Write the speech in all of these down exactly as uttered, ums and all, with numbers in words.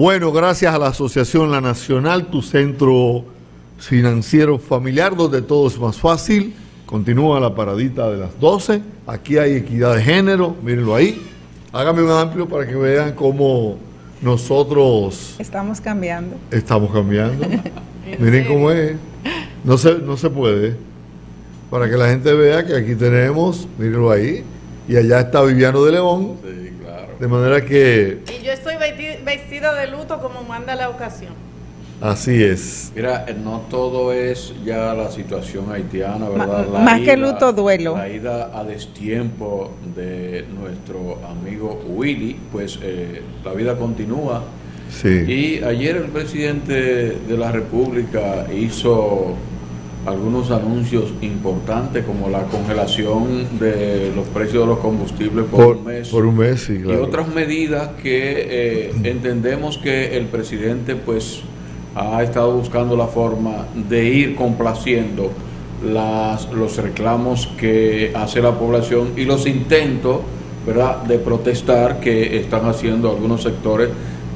Bueno, gracias a la Asociación La Nacional, tu centro financiero familiar, donde todo es más fácil. Continúa la paradita de las doce. Aquí hay equidad de género, mírenlo ahí. Hágame un amplio para que vean cómo nosotros estamos cambiando. Estamos cambiando. Miren cómo es. No se, no se puede. Para que la gente vea que aquí tenemos, mírenlo ahí, y allá está Viviano de León. Sí, claro. De manera que... Y yo estoy vestida de luto como manda la ocasión. Así es. Mira, no todo es ya la situación haitiana, ¿verdad? Ma, la más ida, que luto, duelo. La ida a destiempo de nuestro amigo Willy, pues eh, la vida continúa. Sí. Y ayer el presidente de la República hizo algunos anuncios importantes, como la congelación de los precios de los combustibles por, por un mes. Por un mes, sí, claro. Y otras medidas que eh, entendemos que el presidente pues ha estado buscando la forma de ir complaciendo las, los reclamos que hace la población y los intentos, ¿verdad?, de protestar que están haciendo algunos sectores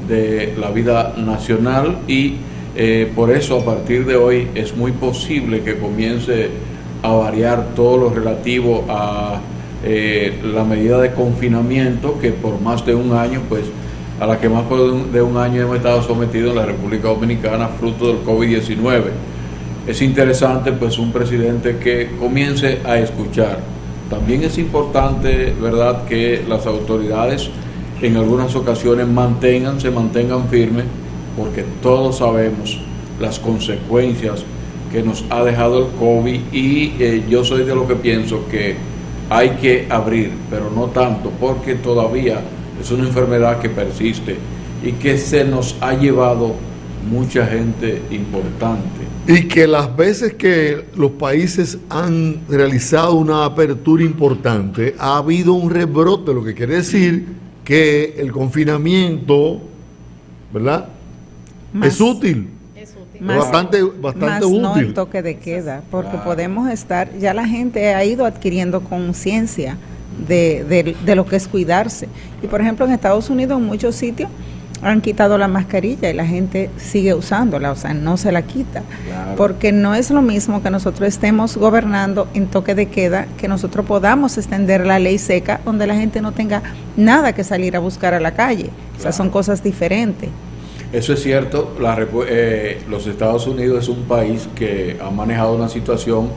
de la vida nacional, y eh, por eso a partir de hoy es muy posible que comience a variar todo lo relativo a eh, la medida de confinamiento que por más de un año, pues a la que más por de un año hemos estado sometidos en la República Dominicana fruto del COVID diecinueve. Es interesante pues un presidente que comience a escuchar. También es importante, ¿verdad?, que las autoridades en algunas ocasiones mantengan, se mantengan firmes, porque todos sabemos las consecuencias que nos ha dejado el COVID, y eh, yo soy de lo que pienso que hay que abrir, pero no tanto, porque todavía es una enfermedad que persiste y que se nos ha llevado mucha gente importante. Y que las veces que los países han realizado una apertura importante, ha habido un rebrote, lo que quiere decir que el confinamiento, ¿verdad?, más, es útil. Es útil. Más, bastante bastante más útil. No el toque de queda, porque claro, podemos estar, ya la gente ha ido adquiriendo conciencia de, de, de lo que es cuidarse. Y por ejemplo en Estados Unidos en muchos sitios han quitado la mascarilla y la gente sigue usándola, o sea, no se la quita, claro, porque no es lo mismo que nosotros estemos gobernando en toque de queda, que nosotros podamos extender la ley seca donde la gente no tenga nada que salir a buscar a la calle. Claro. O sea, son cosas diferentes. Eso es cierto. La, eh, los Estados Unidos es un país que ha manejado una situación,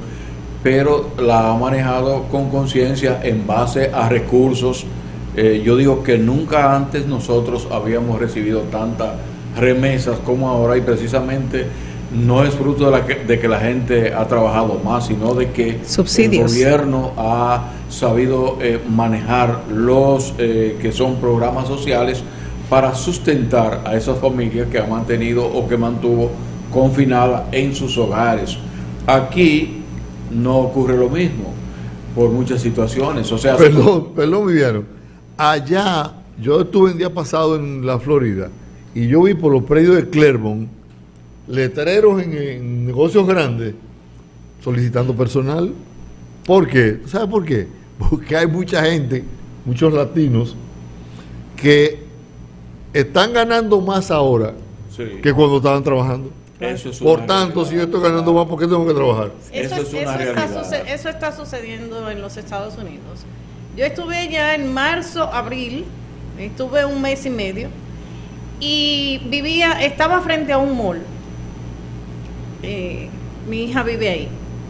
pero la ha manejado con conciencia en base a recursos. Eh, yo digo que nunca antes nosotros habíamos recibido tantas remesas como ahora, y precisamente no es fruto de, la que, de que la gente ha trabajado más, sino de que subsidios. El gobierno ha sabido eh, manejar los eh, que son programas sociales para sustentar a esas familias que han mantenido o que mantuvo confinadas en sus hogares. Aquí no ocurre lo mismo por muchas situaciones. O sea, perdón, perdón, Viviano. Allá, yo estuve el día pasado en la Florida y yo vi por los predios de Clermont letreros en, en negocios grandes solicitando personal. ¿Por qué? ¿Sabe por qué? Porque hay mucha gente, muchos latinos, que están ganando más ahora, sí, que cuando estaban trabajando. Eso es por tanto, realidad. Si yo estoy ganando más, ¿por qué tengo que trabajar? Eso, eso es una eso realidad. Está, eso está sucediendo en los Estados Unidos. Yo estuve ya en marzo, abril, estuve un mes y medio, y vivía, estaba frente a un mall. Eh, mi hija vive ahí.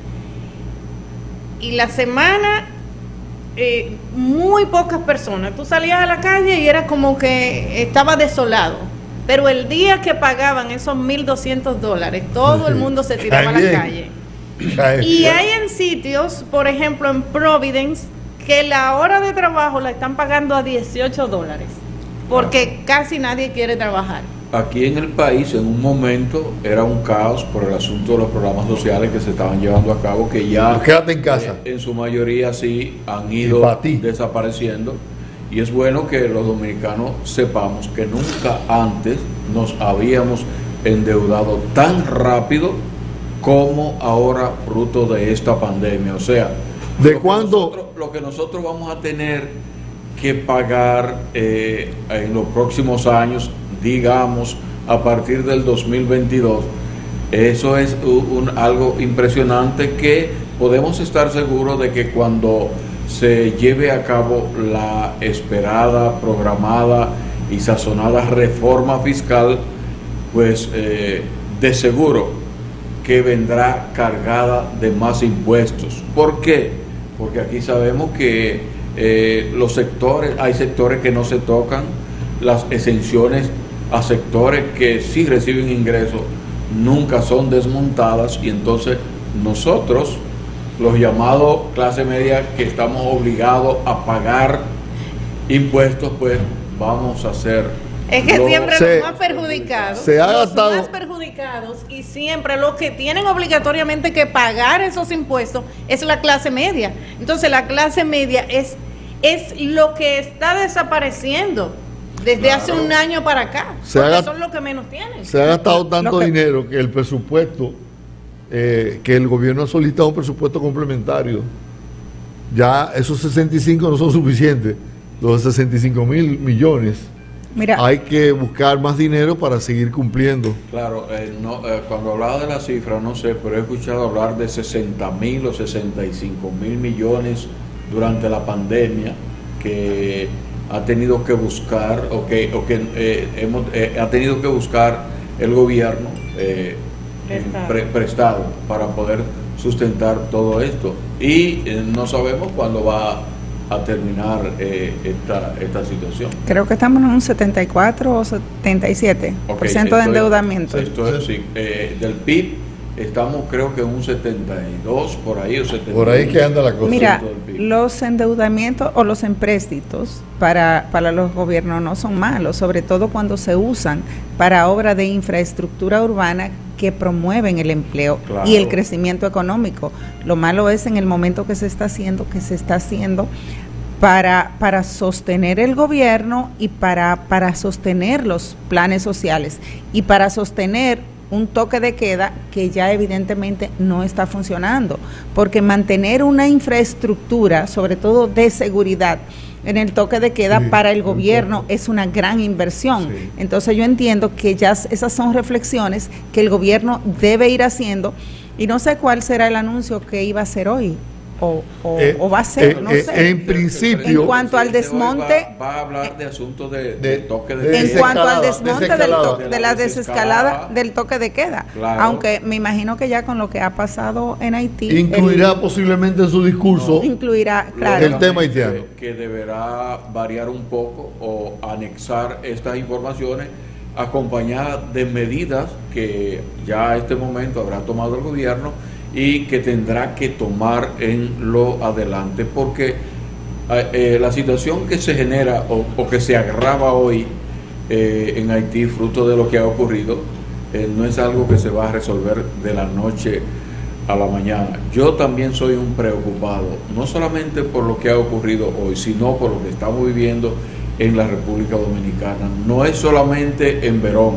Y la semana, eh, muy pocas personas. Tú salías a la calle y era como que estaba desolado. Pero el día que pagaban esos mil doscientos dólares, todo el mundo se tiraba a la calle. Y hay en sitios, por ejemplo en Providence, que la hora de trabajo la están pagando a dieciocho dólares, porque casi nadie quiere trabajar. Aquí en el país, en un momento, era un caos por el asunto de los programas sociales que se estaban llevando a cabo, que ya quédate en casa. Eh, en su mayoría sí han ido desapareciendo. Y es bueno que los dominicanos sepamos que nunca antes nos habíamos endeudado tan rápido como ahora fruto de esta pandemia. O sea, ¿de lo cuándo? Que nosotros, lo que nosotros vamos a tener que pagar eh, en los próximos años digamos, a partir del dos mil veintidós. Eso es un, un, algo impresionante que podemos estar seguros de que cuando se lleve a cabo la esperada, programada y sazonada reforma fiscal, pues eh, de seguro que vendrá cargada de más impuestos. ¿Por qué? Porque aquí sabemos que eh, los sectores, hay sectores que no se tocan, las exenciones a sectores que sí reciben ingresos nunca son desmontadas, y entonces nosotros, los llamados clase media que estamos obligados a pagar impuestos, pues vamos a hacer. Es que lo, siempre se, los más perjudicados, se ha los gastado, más perjudicados y siempre los que tienen obligatoriamente que pagar esos impuestos es la clase media. Entonces la clase media es, es lo que está desapareciendo desde claro. hace un año para acá, se porque ha, son los que menos tienen. Se ha gastado tanto que, dinero que el presupuesto, eh, que el gobierno ha solicitado un presupuesto complementario. Ya esos sesenta y cinco no son suficientes, los sesenta y cinco mil millones. Mira, hay que buscar más dinero para seguir cumpliendo. Claro, eh, no, eh, cuando hablaba de la cifra, no sé, pero he escuchado hablar de sesenta mil o sesenta y cinco mil millones durante la pandemia que ha tenido que buscar o que, o que eh, hemos, eh, ha tenido que buscar el gobierno eh, prestado. Pre, prestado para poder sustentar todo esto, y eh, no sabemos cuándo va a terminar eh, esta, esta situación. Creo que estamos en un setenta y cuatro o setenta y siete por ciento okay, de endeudamiento. Esto es, sí, eh, del P I B estamos creo que en un setenta y dos por ahí o setenta y dos. Por ahí que anda la cosa. Mira, los endeudamientos o los empréstitos para, para los gobiernos no son malos, sobre todo cuando se usan para obras de infraestructura urbana que promueven el empleo claro. y el crecimiento económico. Lo malo es en el momento que se está haciendo, que se está haciendo para, para sostener el gobierno y para, para sostener los planes sociales y para sostener un toque de queda que ya evidentemente no está funcionando, porque mantener una infraestructura, sobre todo de seguridad, en el toque de queda sí, para el gobierno es una gran inversión. Sí. Entonces yo entiendo que ya esas son reflexiones que el gobierno debe ir haciendo, y no sé cuál será el anuncio que iba a hacer hoy. O, o, eh, o va a ser, eh, no eh, sé. En principio, en cuanto al desmonte, va, va a hablar de asuntos de, de, de toque de, de en queda. cuanto al desmonte del to, de, de la, la desescalada, desescalada del toque de queda, claro. aunque me imagino que ya con lo que ha pasado en Haití, incluirá el, posiblemente en su discurso no, incluirá, claro, el tema haitiano, que, que deberá variar un poco o anexar estas informaciones acompañadas de medidas que ya a este momento habrá tomado el gobierno y que tendrá que tomar en lo adelante, porque eh, la situación que se genera o, o que se agrava hoy eh, en Haití, fruto de lo que ha ocurrido, eh, no es algo que se va a resolver de la noche a la mañana. Yo también soy un preocupado, no solamente por lo que ha ocurrido hoy, sino por lo que estamos viviendo en la República Dominicana. No es solamente en Verón,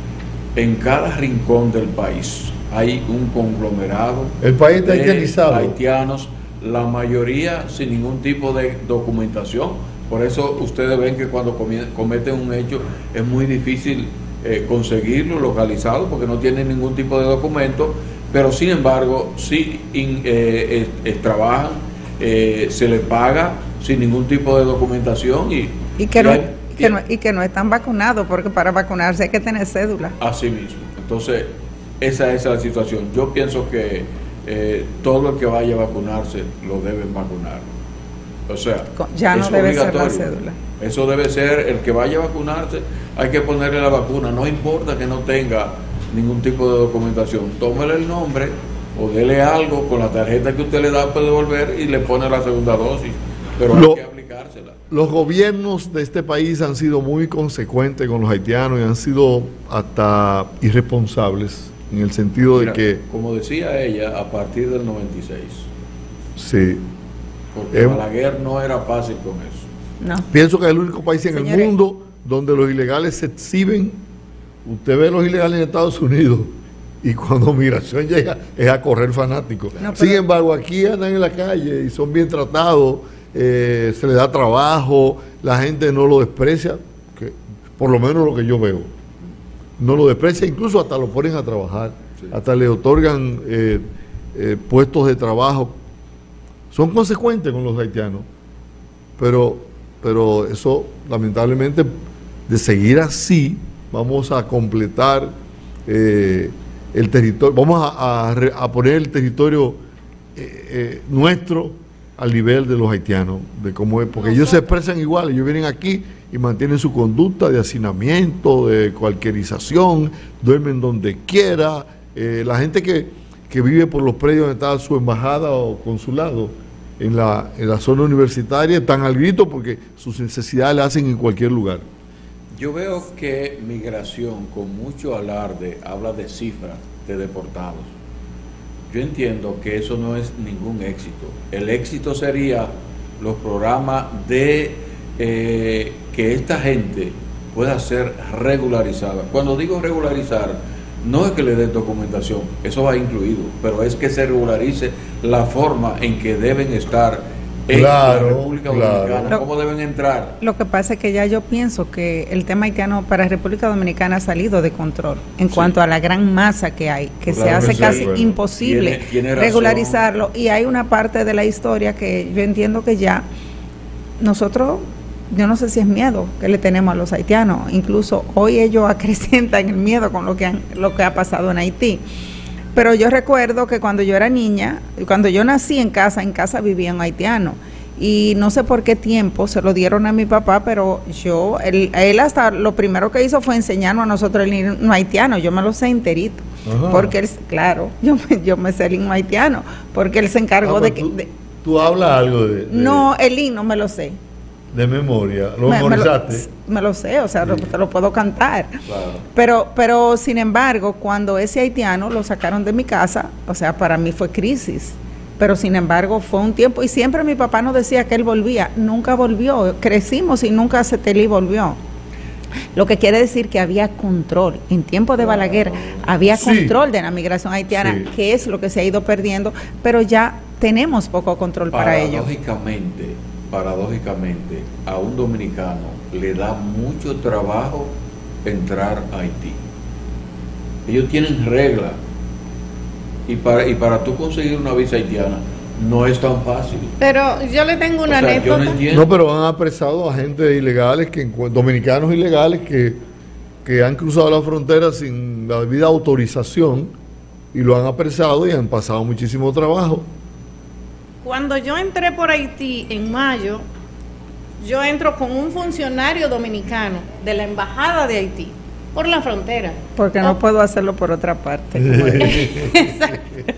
en cada rincón del país hay un conglomerado el país está de haitianizado. haitianos, la mayoría sin ningún tipo de documentación. Por eso ustedes ven que cuando cometen un hecho es muy difícil eh, conseguirlo, localizarlo, porque no tienen ningún tipo de documento, pero sin embargo sí in, eh, eh, trabajan, eh, se les paga sin ningún tipo de documentación y, y, que, y, no, hay, que no, y que no están vacunados, porque para vacunarse hay que tener cédula. Así mismo. Entonces esa es la situación. Yo pienso que eh, todo el que vaya a vacunarse lo deben vacunar. O sea, ya no es debe obligatorio. ser la cédula. Eso debe ser, el que vaya a vacunarse, hay que ponerle la vacuna. No importa que no tenga ningún tipo de documentación. Tómele el nombre o dele algo con la tarjeta que usted le da para devolver y le pone la segunda dosis. Pero lo, hay que aplicársela. Los gobiernos de este país han sido muy consecuentes con los haitianos y han sido hasta irresponsables. En el sentido Mira, de que... Como decía ella, a partir del noventa y seis. Sí. Porque eh, Balaguer no era fácil con eso. No. Pienso que es el único país en Señores. el mundo donde los ilegales se exhiben. Usted ve los ilegales en Estados Unidos y cuando migración llega es a correr fanático. No, Sin embargo, aquí andan en la calle y son bien tratados, eh, se les da trabajo, la gente no lo desprecia. Que por lo menos lo que yo veo. No lo desprecia, incluso hasta lo ponen a trabajar, sí. hasta le otorgan eh, eh, puestos de trabajo. Son consecuentes con los haitianos, pero, pero eso lamentablemente, de seguir así, vamos a completar eh, el territorio, vamos a, a, a poner el territorio eh, eh, nuestro al nivel de los haitianos, de cómo es, porque Nosotros. ellos se expresan igual, ellos vienen aquí y mantienen su conducta de hacinamiento, de cualquierización, duermen donde quiera. Eh, la gente que, que vive por los predios donde está su embajada o consulado, en la, en la zona universitaria, están al grito porque sus necesidades las hacen en cualquier lugar. Yo veo que Migración, con mucho alarde, habla de cifras de deportados. Yo entiendo que eso no es ningún éxito. El éxito sería los programas de eh, que esta gente pueda ser regularizada. Cuando digo regularizar, no es que le den documentación, eso va incluido, pero es que se regularice la forma en que deben estar en claro, la República Dominicana, claro. cómo deben entrar. Lo que pasa es que ya yo pienso que el tema haitiano para República Dominicana ha salido de control en sí. cuanto a la gran masa que hay, que claro, se hace sí, casi bueno. imposible tiene, tiene regularizarlo, y hay una parte de la historia que yo entiendo que ya nosotros, yo no sé si es miedo que le tenemos a los haitianos, incluso hoy ellos acrecientan el miedo con lo que, han, lo que ha pasado en Haití. Pero yo recuerdo que cuando yo era niña, cuando yo nací en casa, en casa vivía un haitiano, y no sé por qué tiempo se lo dieron a mi papá, pero yo, él, él hasta lo primero que hizo fue enseñarnos a nosotros el himno haitiano. Yo me lo sé enterito, Ajá. porque él, claro, yo, yo me sé el himno haitiano, porque él se encargó ah, de que... Tú, de, ¿Tú hablas algo de, de...? No, el himno me lo sé. De memoria, ¿lo me, memorizaste? Me lo, me lo sé, o sea, sí. lo, te lo puedo cantar. Claro. Pero, pero, sin embargo, cuando ese haitiano lo sacaron de mi casa, o sea, para mí fue crisis. Pero, sin embargo, fue un tiempo, y siempre mi papá nos decía que él volvía. Nunca volvió, crecimos y nunca Cetelí volvió. Lo que quiere decir que había control. En tiempo de Balaguer había sí. control de la migración haitiana, sí. que es lo que se ha ido perdiendo, pero ya tenemos poco control para ello. Paradójicamente, paradójicamente, a un dominicano le da mucho trabajo entrar a Haití. Ellos tienen reglas, y para, y para tú conseguir una visa haitiana no es tan fácil. Pero yo le tengo una o sea, anécdota. No, no, pero han apresado a gente ilegales, que dominicanos ilegales que, que han cruzado la frontera sin la debida autorización, y lo han apresado y han pasado muchísimo trabajo. Cuando yo entré por Haití en mayo, yo entro con un funcionario dominicano de la embajada de Haití por la frontera. Porque no oh. puedo hacerlo por otra parte. Como, Exacto.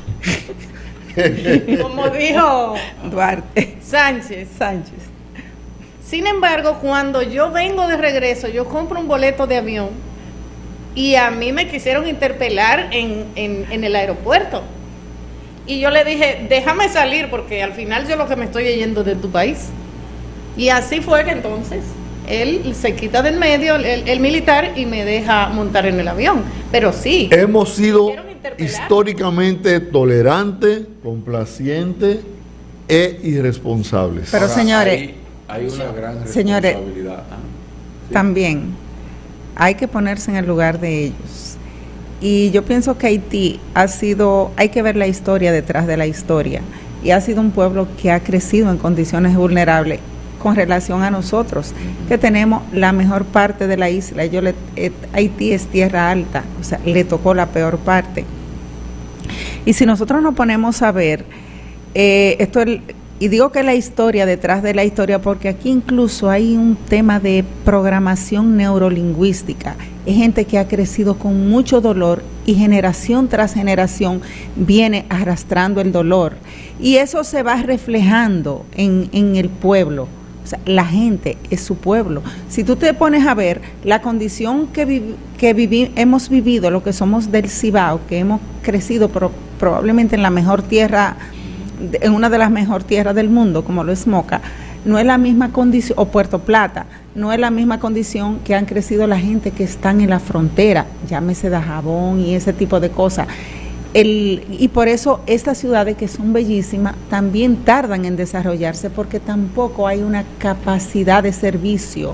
Como dijo Duarte Sánchez. Sánchez. Sin embargo, cuando yo vengo de regreso, yo compro un boleto de avión y a mí me quisieron interpelar en, en, en el aeropuerto. Y yo le dije, déjame salir porque al final yo lo que me estoy yendo de tu país. Y así fue que entonces él se quita del medio, el, el militar, y me deja montar en el avión. Pero sí. Hemos sido históricamente tolerantes, complacientes e irresponsables. Pero Ahora, señores, hay, hay una gran señores, responsabilidad. ¿Ah? Sí. También hay que ponerse en el lugar de ellos. Y yo pienso que Haití ha sido, hay que ver la historia detrás de la historia, y ha sido un pueblo que ha crecido en condiciones vulnerables con relación a nosotros, que tenemos la mejor parte de la isla. Yo le, eh, Haití es tierra alta, o sea, le tocó la peor parte. Y si nosotros nos ponemos a ver, eh, esto es, y digo que la historia detrás de la historia, porque aquí incluso hay un tema de programación neurolingüística. Es gente que ha crecido con mucho dolor y generación tras generación viene arrastrando el dolor. Y eso se va reflejando en, en el pueblo. O sea, la gente es su pueblo. Si tú te pones a ver la condición que, vi, que vivi, hemos vivido, lo que somos del Cibao, que hemos crecido pro, probablemente en la mejor tierra, en una de las mejores tierras del mundo, como lo es Moca, no es la misma condición, o Puerto Plata, no es la misma condición que han crecido la gente que están en la frontera, llámese Dajabón y ese tipo de cosas. El, y por eso estas ciudades, que son bellísimas, también tardan en desarrollarse, porque tampoco hay una capacidad de servicio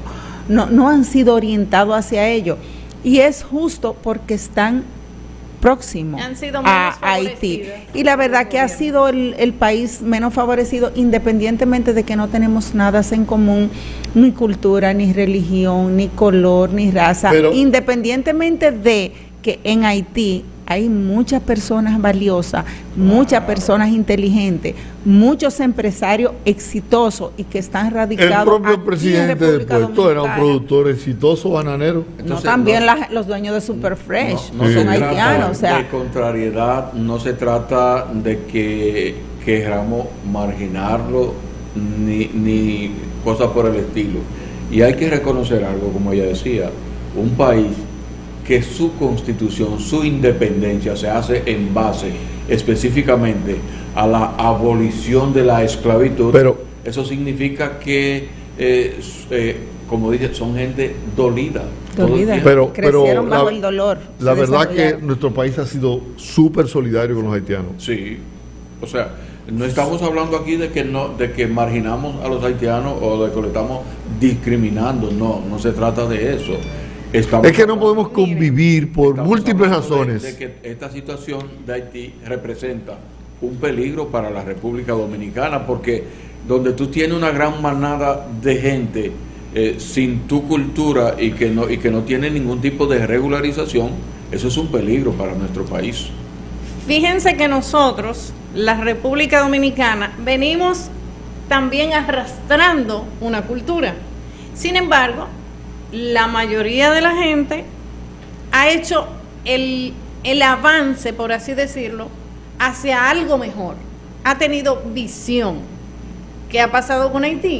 no, no han sido orientados hacia ello. Y es justo porque están próximos Han sido menos a Haití. favorecidas. Y la verdad que ha sido el, el país menos favorecido, independientemente de que no tenemos nada en común, ni cultura, ni religión, ni color, ni raza. Pero- independientemente de que en Haití hay muchas personas valiosas, muchas personas inteligentes, muchos empresarios exitosos y que están El radicados propio aquí en presidente de República Puerto era un Dominicana. productor exitoso bananero. No, Entonces, también no- la- los dueños de Super Fresh No, no Sí. se son trata haitianos, o sea, de contrariedad, no se trata de que queramos marginarlo ni, ni cosas por el estilo. Y hay que reconocer algo, como ella decía, un país que su constitución, su independencia se hace en base específicamente a la abolición de la esclavitud. Pero- eso significa que, eh, s- eh, como dice, son gente dolida. todo el dolida, tiempo. Pero- crecieron la- bajo el dolor. La se verdad que desarrollaron. nuestro país ha sido súper solidario con los haitianos. Sí, o sea, no estamos hablando aquí de que no, de que marginamos a los haitianos o de que lo estamos discriminando, no, no se trata de eso. Estamos Es que no hablando- podemos convivir por estamos múltiples hablando de- razones. De, que esta situación de Haití representa un peligro para la República Dominicana, porque donde tú tienes una gran manada de gente eh, sin tu cultura y que no y que no tiene ningún tipo de regularización, eso es un peligro para nuestro país. Fíjense que nosotros, la República Dominicana, venimos también arrastrando una cultura. Sin embargo, la mayoría de la gente ha hecho el, el avance, por así decirlo, hacia algo mejor. Ha tenido visión. ¿Qué ha pasado con Haití?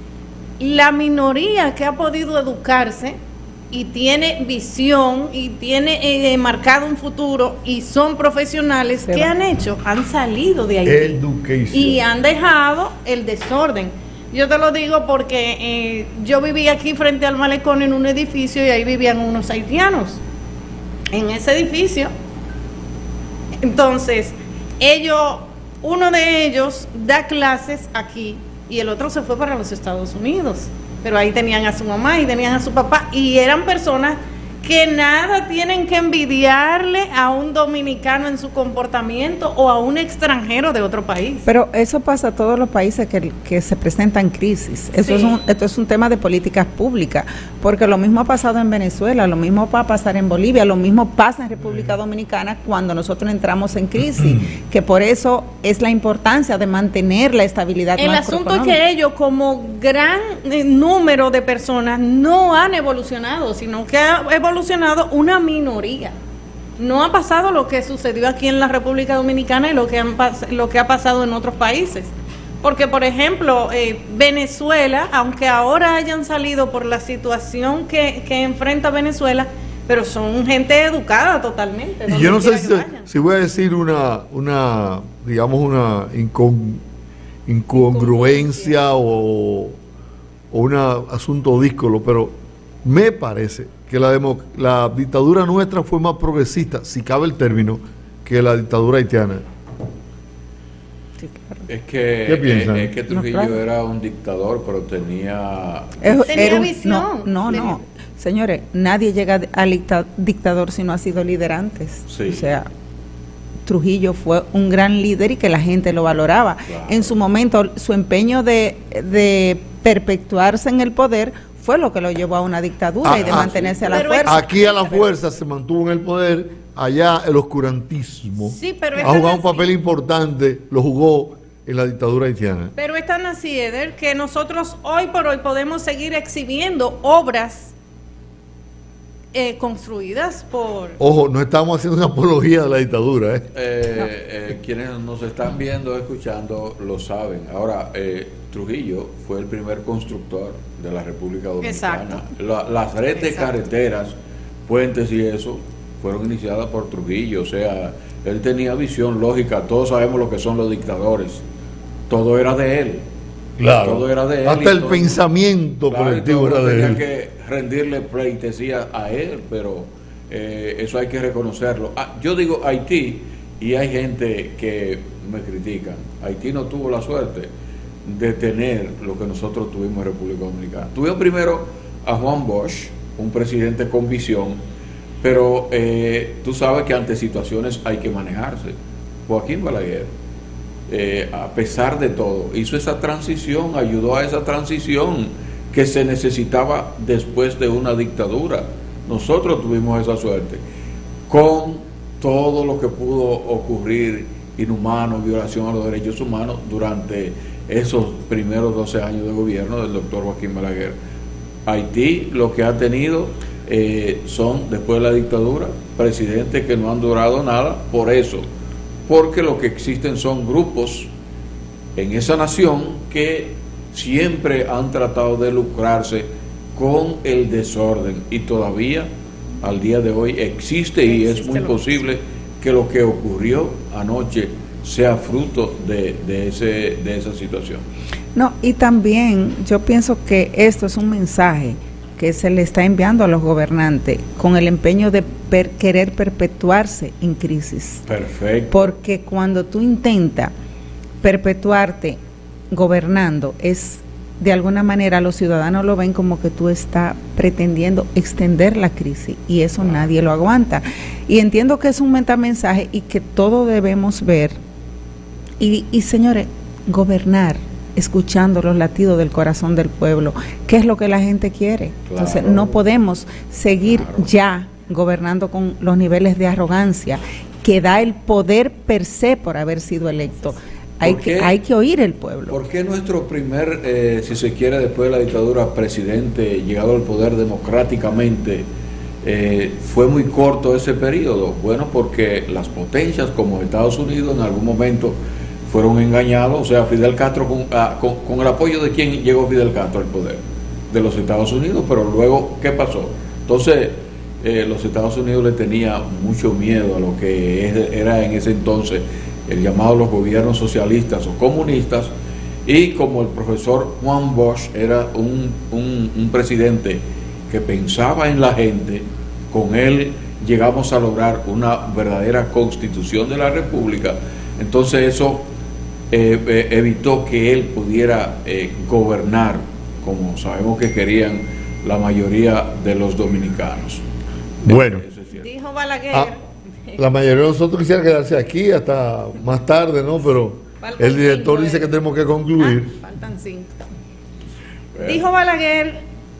La minoría que ha podido educarse y tiene visión y tiene eh, marcado un futuro y son profesionales, Se ¿qué va. han hecho? Han salido de Haití Education. y han dejado el desorden. Yo te lo digo porque eh, yo vivía aquí frente al malecón en un edificio y ahí vivían unos haitianos en ese edificio. Entonces, ellos, uno de ellos da clases aquí y el otro se fue para los Estados Unidos. Pero ahí tenían a su mamá y tenían a su papá y eran personas que nada tienen que envidiarle a un dominicano en su comportamiento o a un extranjero de otro país. Pero eso pasa a todos los países que, que se presentan crisis. Eso Sí. es un, esto es un tema de políticas públicas, porque lo mismo ha pasado en Venezuela, lo mismo va a pasar en Bolivia, lo mismo pasa en República Dominicana cuando nosotros entramos en crisis, que por eso es la importancia de mantener la estabilidad El asunto es macroeconómica. que ellos, como gran eh, número de personas, no han evolucionado, sino que ha evolucionado una minoría. No ha pasado lo que sucedió aquí en la República Dominicana y lo que, han pas- lo que ha pasado en otros países. Porque, por ejemplo, eh, Venezuela, aunque ahora hayan salido por la situación que, que enfrenta Venezuela, pero son gente educada totalmente. Y donde yo no sé quiera si, que vayan. si voy a decir una, una digamos, una incon- incongruencia o, o un asunto díscolo, pero me parece que la, demo- la dictadura nuestra fue más progresista, si cabe el término, que la dictadura haitiana. Sí, claro. Es que, ¿Qué piensan? es, es que Trujillo No, claro. era un dictador, pero tenía... Es- Tenía era un- visión. No, no, Tenía- no. Señores, nadie llega al dicta- dictador si no ha sido líder antes. Sí. O sea, Trujillo fue un gran líder y que la gente lo valoraba. Claro. En su momento, su empeño de, de perpetuarse en el poder fue lo que lo llevó a una dictadura Ah, y de ah, mantenerse sí. a la Pero fuerza. Aquí a la fuerza se mantuvo en el poder, allá el oscurantismo Sí, pero ha es tan jugado un así. papel importante, lo jugó en la dictadura haitiana. Pero es tan así, Eder, que nosotros hoy por hoy podemos seguir exhibiendo obras eh, construidas por... Ojo, no estamos haciendo una apología de la dictadura, ¿eh? Eh, eh, quienes nos están viendo, escuchando, lo saben. Ahora, eh, Trujillo fue el primer constructor de la República Dominicana. Exacto. La- las redes de Exacto. carreteras, puentes y eso, fueron iniciadas por Trujillo. O sea, él tenía visión lógica. Todos sabemos lo que son los dictadores. Todo era de él. Todo era de él. Hasta y el todo- pensamiento Claro, y colectivo todo era de tenía él. que rendirle pleitesía a él, pero eh, eso hay que reconocerlo. Ah, yo digo Haití y hay gente que me critican. Haití no tuvo la suerte de tener lo que nosotros tuvimos en República Dominicana. Tuvimos primero a Juan Bosch, un presidente con visión, pero eh, tú sabes que ante situaciones hay que manejarse. Joaquín Balaguer, eh, a pesar de todo, hizo esa transición, ayudó a esa transición que se necesitaba después de una dictadura. Nosotros tuvimos esa suerte, con todo lo que pudo ocurrir, inhumano, violación a los derechos humanos, durante esos primeros doce años de gobierno del doctor Joaquín Balaguer. Haití lo que ha tenido eh, son, después de la dictadura, presidentes que no han durado nada por eso, porque lo que existen son grupos en esa nación que siempre han tratado de lucrarse con el desorden, y todavía al día de hoy existe, y es muy posible que lo que ocurrió anoche sea fruto de, de, ese, de esa situación. No, y también yo pienso que esto es un mensaje que se le está enviando a los gobernantes con el empeño de per, querer perpetuarse en crisis. Perfecto. Porque cuando tú intentas perpetuarte gobernando, es de alguna manera los ciudadanos lo ven como que tú estás pretendiendo extender la crisis, y eso nadie lo aguanta. Y entiendo que es un metamensaje y que todos debemos ver y, y señores, gobernar escuchando los latidos del corazón del pueblo, qué es lo que la gente quiere. Claro. Entonces no podemos seguir claro. ya gobernando con los niveles de arrogancia que da el poder per se por haber sido electo. Hay que, hay que oír el pueblo. ¿Por qué nuestro primer, eh, si se quiere, después de la dictadura, presidente llegado al poder democráticamente, eh, fue muy corto ese periodo? Bueno, porque las potencias como Estados Unidos en algún momento fueron engañados. O sea, Fidel Castro, con, ah, con, con el apoyo de quién llegó Fidel Castro al poder, de los Estados Unidos. Pero luego, ¿qué pasó? Entonces, eh, los Estados Unidos le tenía mucho miedo a lo que es, era en ese entonces el llamado los gobiernos socialistas o comunistas, y como el profesor Juan Bosch era un, un, un presidente que pensaba en la gente, con él llegamos a lograr una verdadera constitución de la República. Entonces eso eh, eh, evitó que él pudiera eh, gobernar como sabemos que querían la mayoría de los dominicanos. Bueno, es dijo Balaguer. Ah, la mayoría de nosotros quisiera quedarse aquí hasta más tarde, ¿no? Pero faltan el director cinco, dice que tenemos que concluir. Ah, faltan cinco. Bueno. Dijo Balaguer,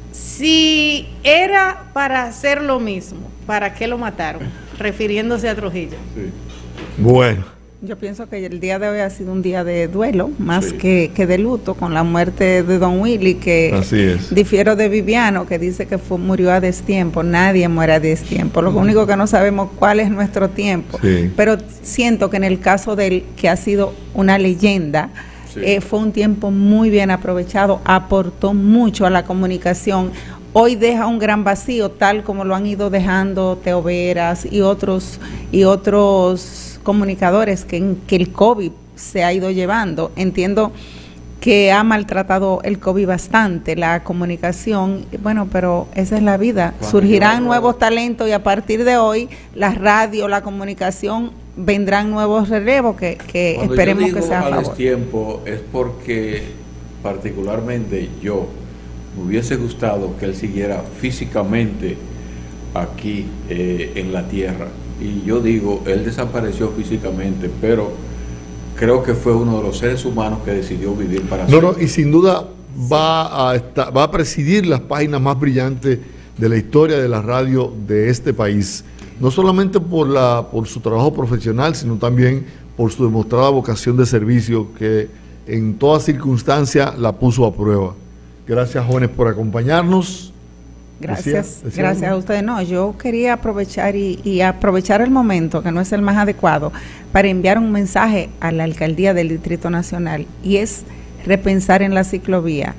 si era para hacer lo mismo, ¿para qué lo mataron? Refiriéndose a Trujillo. Sí. Bueno. Yo pienso que el día de hoy ha sido un día de duelo, más sí. que, que de luto, con la muerte de Don Willy, que así es. Difiero de Viviano, que dice que fue, murió a destiempo. Nadie muere a destiempo. Lo mm. único que no sabemos cuál es nuestro tiempo. Sí. Pero siento que en el caso de él, que ha sido una leyenda, sí. eh, fue un tiempo muy bien aprovechado, aportó mucho a la comunicación. Hoy deja un gran vacío, tal como lo han ido dejando Teo Veras y otros y otros comunicadores que, que el COVID se ha ido llevando. Entiendo que ha maltratado el COVID bastante la comunicación, bueno, pero esa es la vida. Surgirán nuevos talentos y a partir de hoy la radio, la comunicación, vendrán nuevos relevos que, que esperemos que sea a favor. Cuando yo digo a destiempo es porque particularmente yo me hubiese gustado que él siguiera físicamente aquí eh, en la tierra. Y yo digo, él desapareció físicamente, pero creo que fue uno de los seres humanos que decidió vivir para siempre. No, no, y sin duda va a, estar, va a presidir las páginas más brillantes de la historia de la radio de este país. No solamente por, la, por su trabajo profesional, sino también por su demostrada vocación de servicio, que en toda circunstancia la puso a prueba. Gracias, jóvenes, por acompañarnos. Gracias, decía, decía gracias algo. a ustedes. No, yo quería aprovechar y, y aprovechar el momento, que no es el más adecuado, para enviar un mensaje a la alcaldía del Distrito Nacional, y es repensar en la ciclovía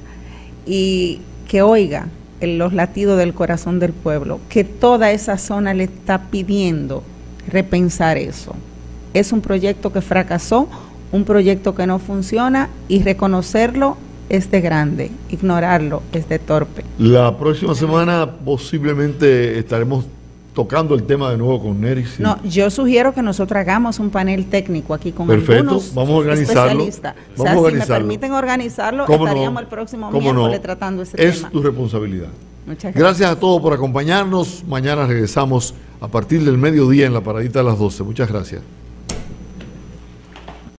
y que oiga el, los latidos del corazón del pueblo, que toda esa zona le está pidiendo repensar eso. Es un proyecto que fracasó, un proyecto que no funciona, y reconocerlo es de grande, ignorarlo es de torpe. La próxima semana posiblemente estaremos tocando el tema de nuevo con Nery. Sí. No, yo sugiero que nosotros hagamos un panel técnico aquí con Perfecto, algunos vamos a organizarlo. especialistas. Vamos o sea, a organizarlo. Si me permiten organizarlo, ¿Cómo estaríamos no? el próximo ¿Cómo miércoles no? tratando ese es tema. Es tu responsabilidad. Muchas gracias. Gracias a todos por acompañarnos. Mañana regresamos a partir del mediodía en la paradita de las doce. Muchas gracias.